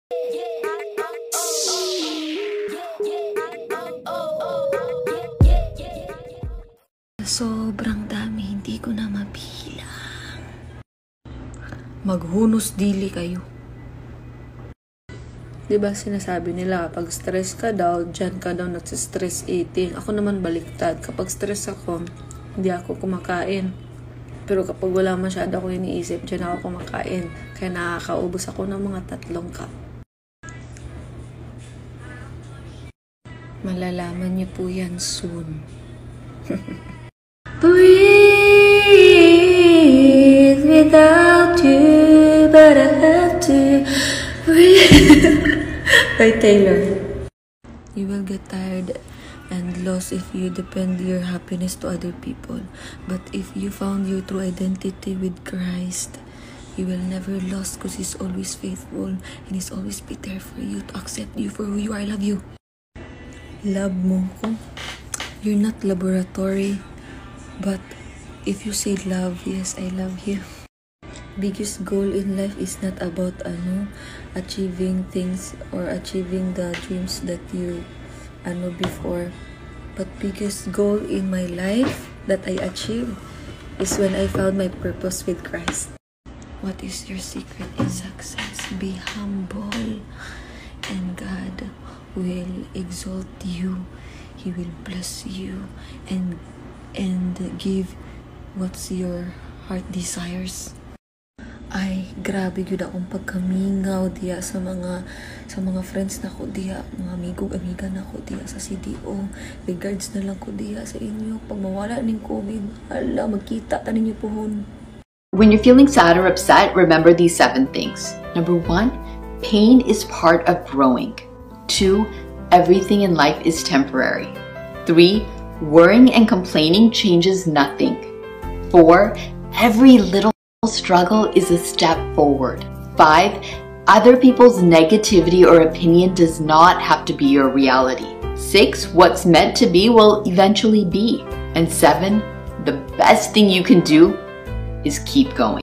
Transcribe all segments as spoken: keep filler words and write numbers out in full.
Sobrang dami, hindi ko na mabilang. Maghunos dili kayo. Diba sinasabi nila, kapag stress ka daw, dyan ka daw nagsistress eating. Ako naman baliktad. Kapag stress ako, hindi ako kumakain. Pero kapag wala masyado ako iniisip, dyan ako kumakain. Kaya nakakaubos ako ng mga tatlong cup. Malalaman niyo po yan soon. Breathe without you, but I have to breathe. By Taylor. You will get tired and lost if you depend your happiness to other people. But if you found your true identity with Christ, you will never lost because He's always faithful and He's always be there for you to accept you for who you are. I love you. Love mo ko. You're not laboratory. But if you say love, yes, I love you. Biggest goal in life is not about ano, achieving things or achieving the dreams that you ano before. But biggest goal in my life that I achieved is when I found my purpose with Christ. What is your secret in success? Be humble, and God will exalt you. He will bless you and and give what's your heart desires. Ay, grabe yun akong pagkamingaw diya sa mga sa mga friends na ko diya, mga amigog amiga na ko diya sa C D O. Regards na lang ko diya sa inyo. Pag mawala ning COVID, hala, magkita ta ninyo pohon. When you're feeling sad or upset, remember these seven things. Number one, pain is part of growing. Two, everything in life is temporary. Three, worrying and complaining changes nothing. Four, every little struggle is a step forward. Five, other people's negativity or opinion does not have to be your reality. Six, what's meant to be will eventually be. And seven, the best thing you can do is keep going.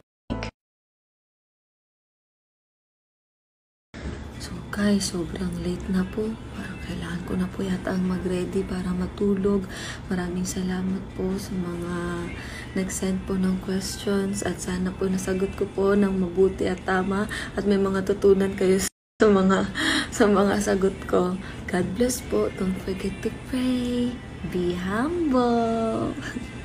So guys, sobrang late na po. Parang kailangan ko na po yata ang mag-ready para matulog. Maraming salamat po sa mga nag-send po ng questions at sana po nasagot ko po ng mabuti at tama at may mga tutunan kayo sa mga sa mga sagot ko. God bless po. Don't forget to pray. Be humble.